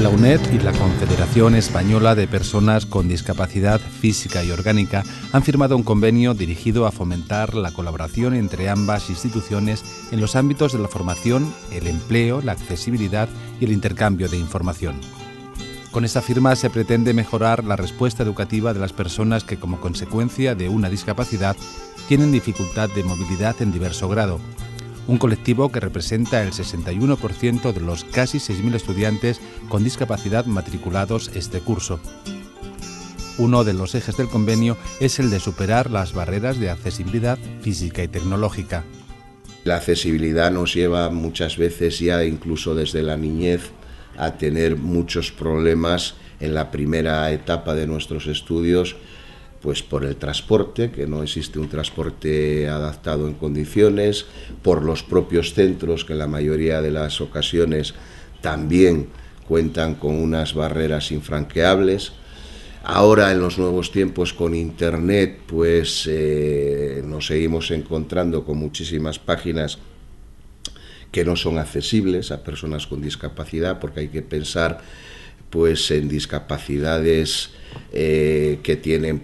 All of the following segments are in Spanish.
La UNED y la Confederación Española de Personas con Discapacidad Física y Orgánica han firmado un convenio dirigido a fomentar la colaboración entre ambas instituciones en los ámbitos de la formación, el empleo, la accesibilidad y el intercambio de información. Con esta firma se pretende mejorar la respuesta educativa de las personas que, como consecuencia de una discapacidad, tienen dificultad de movilidad en diverso grado. Un colectivo que representa el 61% de los casi 6.000 estudiantes con discapacidad matriculados este curso. Uno de los ejes del convenio es el de superar las barreras de accesibilidad física y tecnológica. La accesibilidad nos lleva muchas veces ya incluso desde la niñez a tener muchos problemas en la primera etapa de nuestros estudios, pues por el transporte, que no existe un transporte adaptado en condiciones, por los propios centros, que en la mayoría de las ocasiones también cuentan con unas barreras infranqueables. Ahora, en los nuevos tiempos con Internet, pues nos seguimos encontrando con muchísimas páginas que no son accesibles a personas con discapacidad, porque hay que pensar pues en discapacidades que tienen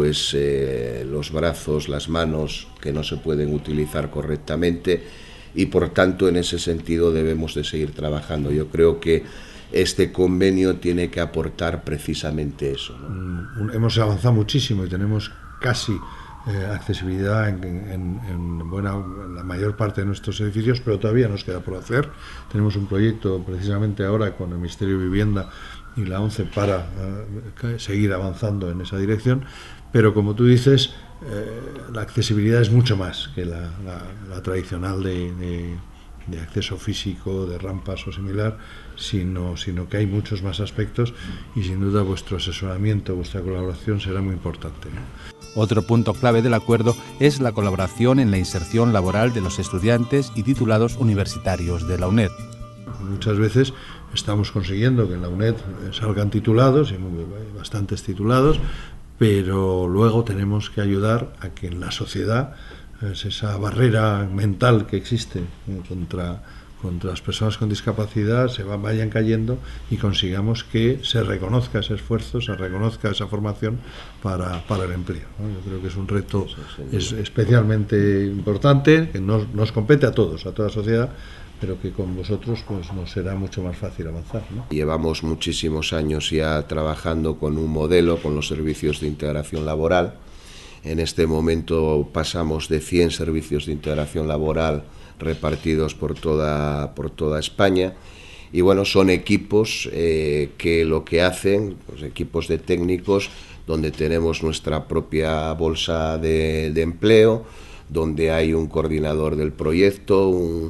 los brazos, las manos que no se pueden utilizar correctamente, y por tanto en ese sentido debemos de seguir trabajando. Yo creo que este convenio tiene que aportar precisamente eso, ¿no? Hemos avanzado muchísimo y tenemos casi accesibilidad en la mayor parte de nuestros edificios, pero todavía nos queda por hacer. Tenemos un proyecto precisamente ahora con el Ministerio de Vivienda y la ONCE para seguir avanzando en esa dirección, pero como tú dices, la accesibilidad es mucho más que la tradicional de acceso físico, de rampas o similar, sino que hay muchos más aspectos, y sin duda vuestro asesoramiento, vuestra colaboración será muy importante, ¿no? Otro punto clave del acuerdo es la colaboración en la inserción laboral de los estudiantes y titulados universitarios de la UNED. Muchas veces estamos consiguiendo que en la UNED salgan titulados, y bastantes titulados, pero luego tenemos que ayudar a que en la sociedad esa barrera mental que existe contra las personas con discapacidad vayan cayendo y consigamos que se reconozca ese esfuerzo, se reconozca esa formación para el empleo, ¿no? Yo creo que es un reto especialmente importante, que nos compete a todos, a toda la sociedad, pero que con vosotros pues nos será mucho más fácil avanzar, ¿no? Llevamos muchísimos años ya trabajando con un modelo, con los servicios de integración laboral. En este momento pasamos de 100 servicios de integración laboral repartidos por toda España, y bueno, son equipos que lo que hacen, pues equipos de técnicos, donde tenemos nuestra propia bolsa de empleo, donde hay un coordinador del proyecto, un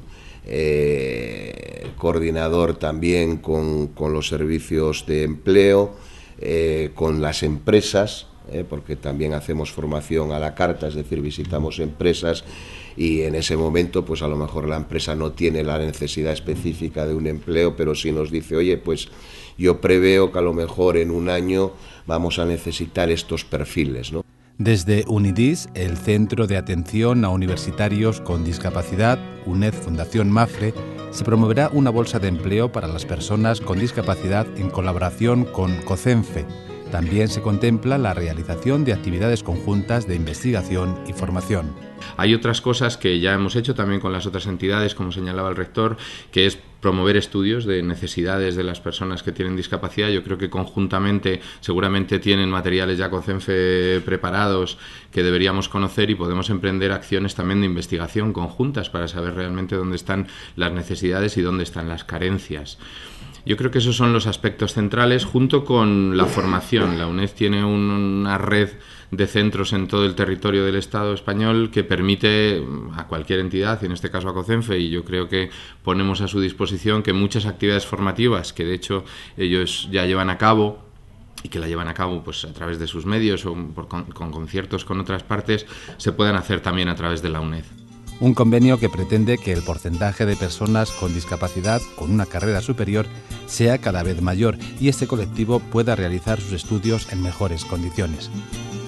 coordinador también con los servicios de empleo, con las empresas, porque también hacemos formación a la carta, es decir, visitamos empresas, y en ese momento pues a lo mejor la empresa no tiene la necesidad específica de un empleo, pero sí nos dice, oye, pues yo preveo que a lo mejor en un año vamos a necesitar estos perfiles, ¿no? Desde UNIDIS, el Centro de Atención a Universitarios con Discapacidad, UNED Fundación MAFRE, se promoverá una bolsa de empleo para las personas con discapacidad en colaboración con COCENFE. También se contempla la realización de actividades conjuntas de investigación y formación. Hay otras cosas que ya hemos hecho también con las otras entidades, como señalaba el rector, que es promover estudios de necesidades de las personas que tienen discapacidad. Yo creo que conjuntamente seguramente tienen materiales ya COCENFE preparados que deberíamos conocer, y podemos emprender acciones también de investigación conjuntas para saber realmente dónde están las necesidades y dónde están las carencias. Yo creo que esos son los aspectos centrales, junto con la formación. La UNED tiene una red de centros en todo el territorio del Estado español que permite a cualquier entidad, y en este caso a COCENFE, y yo creo que ponemos a su disposición que muchas actividades formativas que de hecho ellos ya llevan a cabo, y que la llevan a cabo pues a través de sus medios o con conciertos con otras partes, se puedan hacer también a través de la UNED. Un convenio que pretende que el porcentaje de personas con discapacidad con una carrera superior sea cada vez mayor y este colectivo pueda realizar sus estudios en mejores condiciones.